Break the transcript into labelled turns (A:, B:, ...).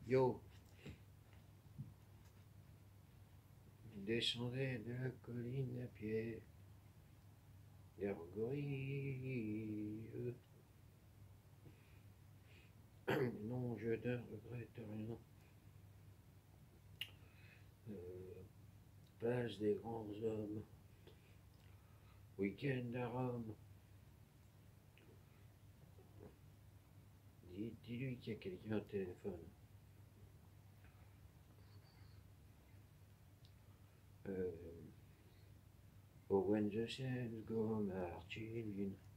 A: Yo, descendez de la colline à pied, d'Argoille. Non, je ne regrette rien. Place des grands hommes, week-end à Rome. Dis-lui qu'il y a quelqu'un au téléphone. Oh, when the sands go marching in.